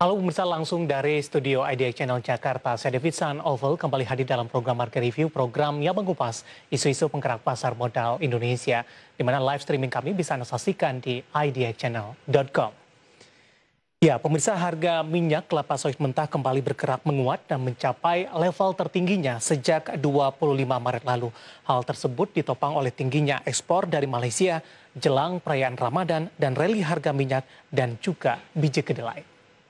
Halo pemirsa, langsung dari studio IDX Channel Jakarta, saya David San Oval kembali hadir dalam program Market Review, program yang mengupas isu-isu penggerak pasar modal Indonesia, di mana live streaming kami bisa Anda saksikan di idxchannel.com. Ya, pemirsa, harga minyak kelapa sawit mentah kembali bergerak menguat dan mencapai level tertingginya sejak 25 Maret lalu. Hal tersebut ditopang oleh tingginya ekspor dari Malaysia jelang perayaan Ramadan dan rally harga minyak dan juga biji kedelai.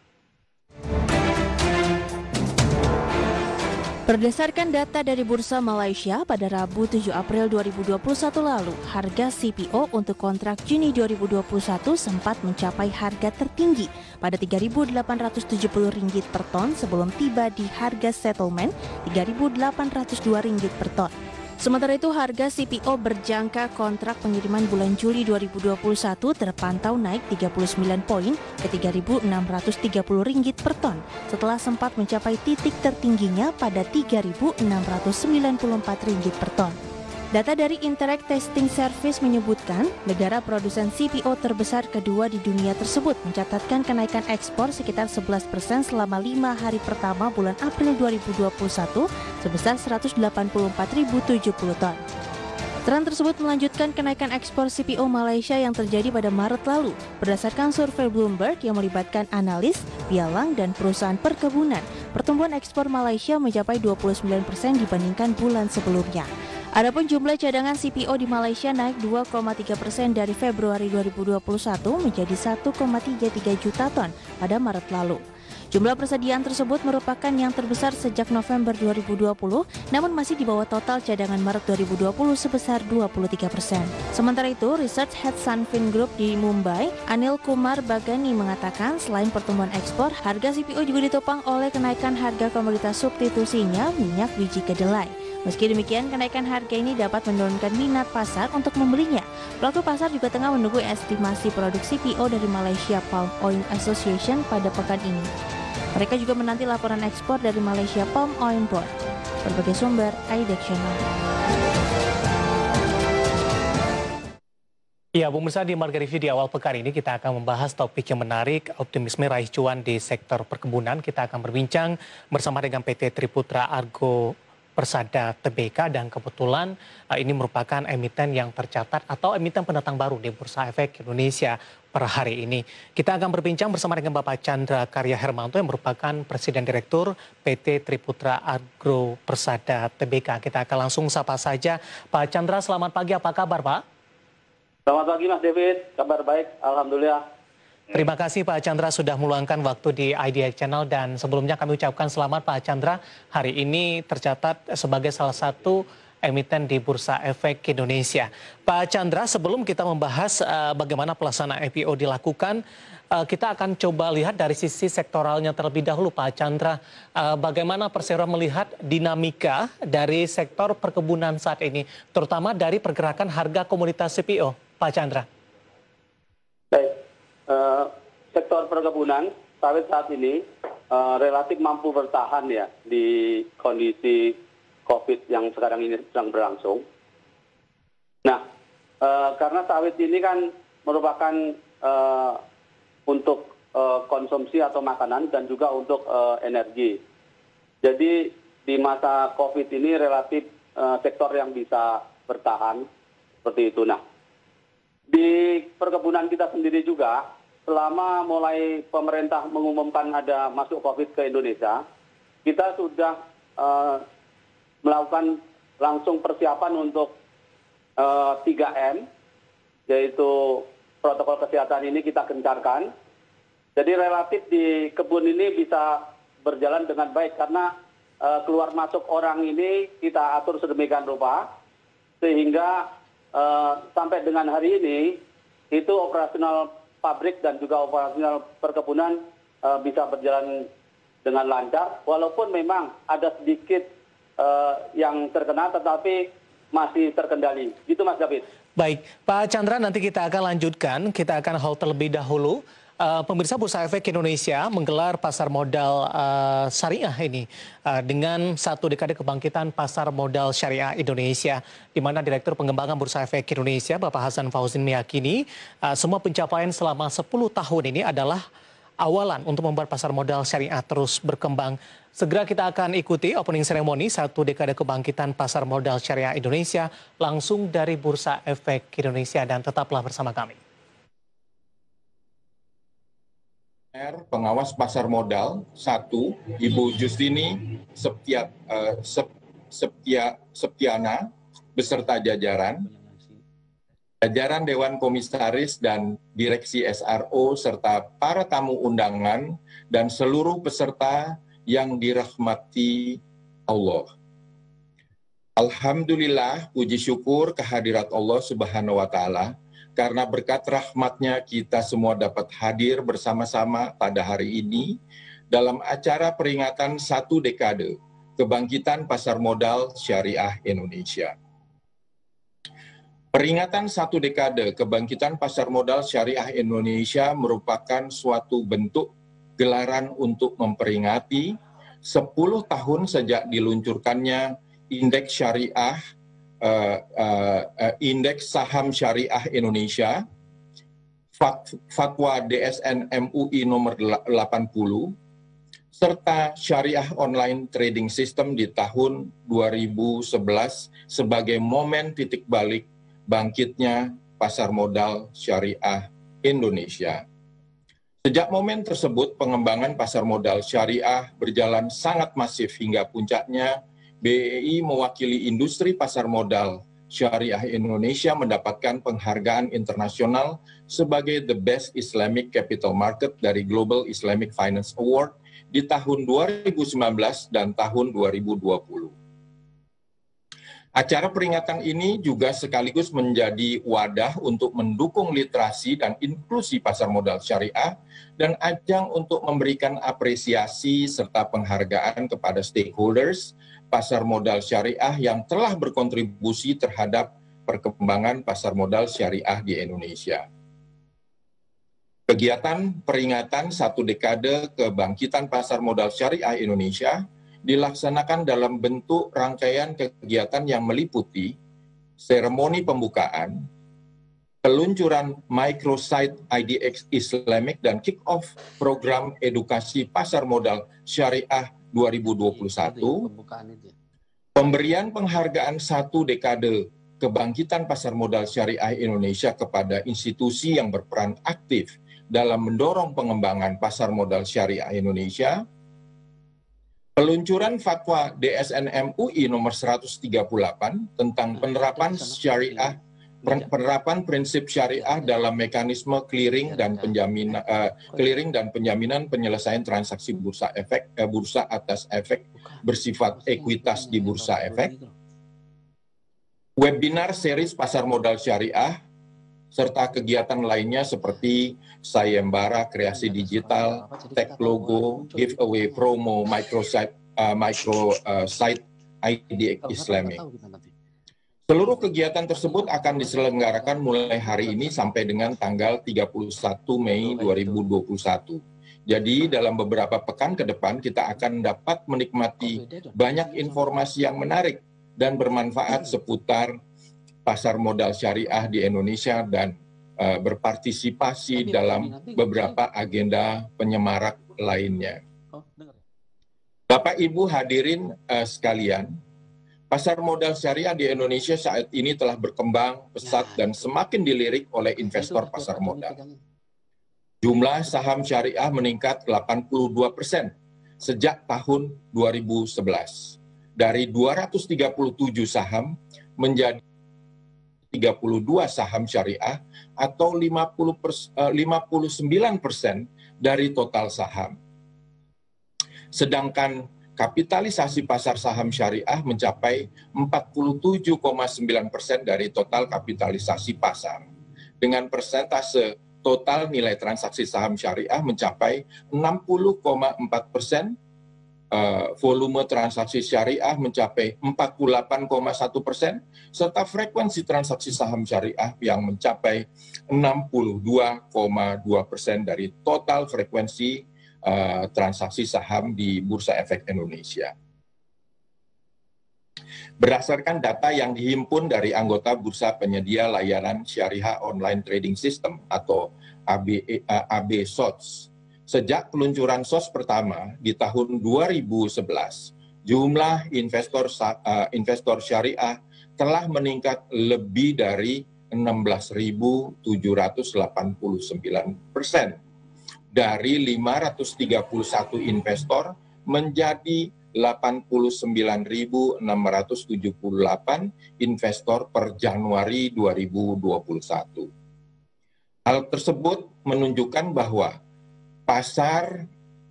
Berdasarkan data dari Bursa Malaysia pada Rabu 7 April 2021 lalu, harga CPO untuk kontrak Juni 2021 sempat mencapai harga tertinggi pada Rp3.870 per ton sebelum tiba di harga settlement Rp3.802 per ton. Sementara itu, harga CPO berjangka kontrak pengiriman bulan Juli 2021 terpantau naik 39 poin ke Rp3.630 per ton setelah sempat mencapai titik tertingginya pada Rp3.694 per ton. Data dari Interact Testing Service menyebutkan negara produsen CPO terbesar kedua di dunia tersebut mencatatkan kenaikan ekspor sekitar 11% selama 5 hari pertama bulan April 2021 sebesar 184.070 ton. Tren tersebut melanjutkan kenaikan ekspor CPO Malaysia yang terjadi pada Maret lalu. Berdasarkan survei Bloomberg yang melibatkan analis, pialang, dan perusahaan perkebunan, pertumbuhan ekspor Malaysia mencapai 29% dibandingkan bulan sebelumnya. Adapun jumlah cadangan CPO di Malaysia naik 2,3% dari Februari 2021 menjadi 1,33 juta ton pada Maret lalu. Jumlah persediaan tersebut merupakan yang terbesar sejak November 2020, namun masih di bawah total cadangan Maret 2020 sebesar 23%. Sementara itu, Research Head Sunfin Group di Mumbai, Anil Kumar Bagani mengatakan selain pertumbuhan ekspor, harga CPO juga ditopang oleh kenaikan harga komoditas substitusinya, minyak biji kedelai. Meski demikian, kenaikan harga ini dapat menurunkan minat pasar untuk membelinya. Pelaku pasar juga tengah menunggu estimasi produk CPO dari Malaysia Palm Oil Association pada pekan ini. Mereka juga menanti laporan ekspor dari Malaysia Palm Oil Board. Berbagai sumber, IDX Channel. Ya, pemirsa, di Market Review di awal pekan ini kita akan membahas topik yang menarik, optimisme raih cuan di sektor perkebunan. Kita akan berbincang bersama dengan PT Triputra Argo Persada Tbk, dan kebetulan ini merupakan emiten yang tercatat atau emiten pendatang baru di Bursa Efek Indonesia per hari ini. Kita akan berbincang bersama dengan Bapak Chandra Karya Hermanto yang merupakan Presiden Direktur PT Triputra Argo Persada Tbk. Kita akan langsung sapa saja. Pak Chandra, selamat pagi, apa kabar Pak? Selamat pagi Mas David, kabar baik, Alhamdulillah. Terima kasih Pak Chandra sudah meluangkan waktu di IDX Channel, dan sebelumnya kami ucapkan selamat Pak Chandra. Hari ini tercatat sebagai salah satu emiten di Bursa Efek Indonesia. Pak Chandra, sebelum kita membahas bagaimana pelaksanaan IPO dilakukan, kita akan coba lihat dari sisi sektoralnya terlebih dahulu Pak Chandra. Bagaimana Persero melihat dinamika dari sektor perkebunan saat ini, terutama dari pergerakan harga komoditas CPO, Pak Chandra? Sektor perkebunan sawit saat ini relatif mampu bertahan ya di kondisi COVID yang sekarang ini sedang berlangsung. Nah, karena sawit ini kan merupakan untuk konsumsi atau makanan dan juga untuk energi. Jadi di masa COVID ini relatif sektor yang bisa bertahan seperti itu. Nah, di perkebunan kita sendiri juga, selama mulai pemerintah mengumumkan ada masuk COVID ke Indonesia, kita sudah melakukan langsung persiapan untuk 3M, yaitu protokol kesehatan ini kita gencarkan. Jadi relatif di kebun ini bisa berjalan dengan baik karena keluar masuk orang ini kita atur sedemikian rupa, sehingga sampai dengan hari ini itu operasional pabrik dan juga operasional perkebunan bisa berjalan dengan lancar, walaupun memang ada sedikit yang terkena tetapi masih terkendali. Gitu Mas David. Baik, Pak Chandra, nanti kita akan lanjutkan, kita akan hold terlebih dahulu. Pemirsa, Bursa Efek Indonesia menggelar pasar modal syariah ini dengan satu dekade kebangkitan pasar modal syariah Indonesia, di mana Direktur Pengembangan Bursa Efek Indonesia Bapak Hasan Fauzin meyakini semua pencapaian selama 10 tahun ini adalah awalan untuk membuat pasar modal syariah terus berkembang. Segera kita akan ikuti opening ceremony 1 dekade kebangkitan pasar modal syariah Indonesia langsung dari Bursa Efek Indonesia, dan tetaplah bersama kami. Pengawas pasar modal 1, Ibu Justini Septiana beserta jajaran Dewan Komisaris dan Direksi SRO serta para tamu undangan dan seluruh peserta yang dirahmati Allah. Alhamdulillah, puji syukur kehadirat Allah Subhanahu wa Ta'ala, karena berkat rahmatnya kita semua dapat hadir bersama-sama pada hari ini dalam acara peringatan 1 dekade kebangkitan pasar modal syariah Indonesia. Peringatan 1 dekade kebangkitan pasar modal syariah Indonesia merupakan suatu bentuk gelaran untuk memperingati 10 tahun sejak diluncurkannya Indeks Syariah Indeks Saham Syariah Indonesia, Fatwa DSN MUI nomor 80, serta Syariah Online Trading System di tahun 2011 sebagai momen titik balik bangkitnya pasar modal syariah Indonesia. Sejak momen tersebut, pengembangan pasar modal syariah berjalan sangat masif hingga puncaknya BEI mewakili industri pasar modal syariah Indonesia mendapatkan penghargaan internasional sebagai The Best Islamic Capital Market dari Global Islamic Finance Award di tahun 2019 dan tahun 2020. Acara peringatan ini juga sekaligus menjadi wadah untuk mendukung literasi dan inklusi pasar modal syariah dan ajang untuk memberikan apresiasi serta penghargaan kepada stakeholders pasar modal syariah yang telah berkontribusi terhadap perkembangan pasar modal syariah di Indonesia. Kegiatan peringatan 1 dekade kebangkitan pasar modal syariah Indonesia dilaksanakan dalam bentuk rangkaian kegiatan yang meliputi seremoni pembukaan, peluncuran microsite IDX Islamic dan kick-off program edukasi pasar modal syariah 2021, pemberian penghargaan 1 dekade kebangkitan pasar modal syariah Indonesia kepada institusi yang berperan aktif dalam mendorong pengembangan pasar modal syariah Indonesia, peluncuran fatwa DSN MUI nomor 138 tentang penerapan syariah penerapan prinsip syariah dalam mekanisme clearing dan penjaminan penyelesaian transaksi bursa atas efek bersifat ekuitas di bursa efek, webinar series pasar modal syariah, serta kegiatan lainnya seperti sayembara kreasi digital, tag logo, giveaway promo, microsite IDX Islamic. Seluruh kegiatan tersebut akan diselenggarakan mulai hari ini sampai dengan tanggal 31 Mei 2021. Jadi dalam beberapa pekan ke depan kita akan dapat menikmati banyak informasi yang menarik dan bermanfaat seputar pasar modal syariah di Indonesia dan berpartisipasi dalam beberapa agenda penyemarak lainnya. Bapak Ibu hadirin sekalian, pasar modal syariah di Indonesia saat ini telah berkembang pesat dan semakin dilirik oleh investor pasar modal. Jumlah saham syariah meningkat 82% sejak tahun 2011. Dari 237 saham menjadi 32 saham syariah atau 59% dari total saham. Sedangkan kapitalisasi pasar saham syariah mencapai 47,9% dari total kapitalisasi pasar. Dengan persentase total nilai transaksi saham syariah mencapai 60,4%, volume transaksi syariah mencapai 48,1%, serta frekuensi transaksi saham syariah yang mencapai 62,2% dari total frekuensi transaksi saham di Bursa Efek Indonesia. Berdasarkan data yang dihimpun dari anggota Bursa Penyedia Layanan Syariah Online Trading System atau AB SOTS, Sejak peluncuran SOS pertama di tahun 2011, jumlah investor syariah telah meningkat lebih dari 16.789%. Dari 531 investor menjadi 89.678 investor per Januari 2021. Hal tersebut menunjukkan bahwa pasar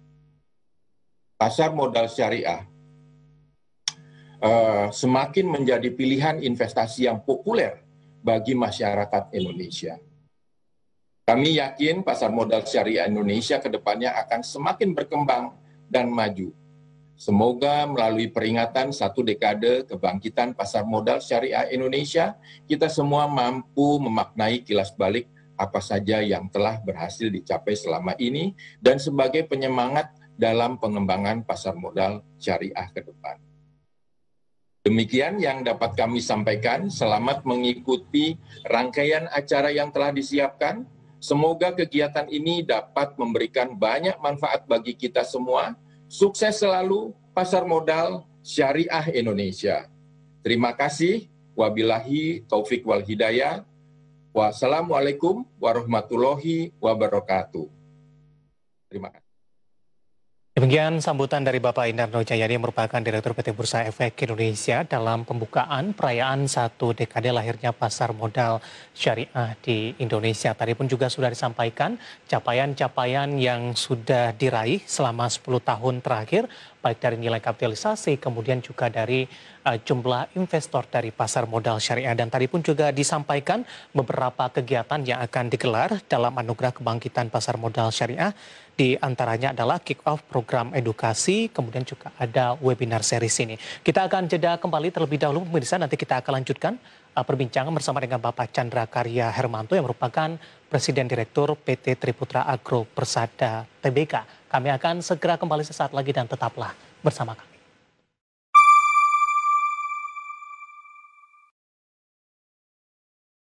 modal syariah semakin menjadi pilihan investasi yang populer bagi masyarakat Indonesia. Kami yakin pasar modal syariah Indonesia ke depannya akan semakin berkembang dan maju. Semoga melalui peringatan 1 dekade kebangkitan pasar modal syariah Indonesia, kita semua mampu memaknai kilas balik apa saja yang telah berhasil dicapai selama ini dan sebagai penyemangat dalam pengembangan pasar modal syariah ke depan. Demikian yang dapat kami sampaikan. Selamat mengikuti rangkaian acara yang telah disiapkan. Semoga kegiatan ini dapat memberikan banyak manfaat bagi kita semua. Sukses selalu pasar modal syariah Indonesia. Terima kasih. Wabillahi taufik wal hidayah. Wassalamualaikum warahmatullahi wabarakatuh. Terima kasih. Demikian sambutan dari Bapak Indarno Jayadi yang merupakan Direktur PT Bursa Efek Indonesia dalam pembukaan perayaan 1 dekade lahirnya pasar modal syariah di Indonesia. Tadi pun juga sudah disampaikan capaian-capaian yang sudah diraih selama 10 tahun terakhir, baik dari nilai kapitalisasi, kemudian juga dari jumlah investor dari pasar modal syariah. Dan tadi pun juga disampaikan beberapa kegiatan yang akan digelar dalam Anugerah Kebangkitan Pasar Modal Syariah. Di antaranya adalah kick-off program edukasi, kemudian juga ada webinar series ini. Kita akan jeda kembali terlebih dahulu, pemirsa. Nanti kita akan lanjutkan perbincangan bersama dengan Bapak Chandra Karya Hermanto yang merupakan Presiden Direktur PT Triputra Agro Persada Tbk. Kami akan segera kembali sesaat lagi dan tetaplah bersama kami.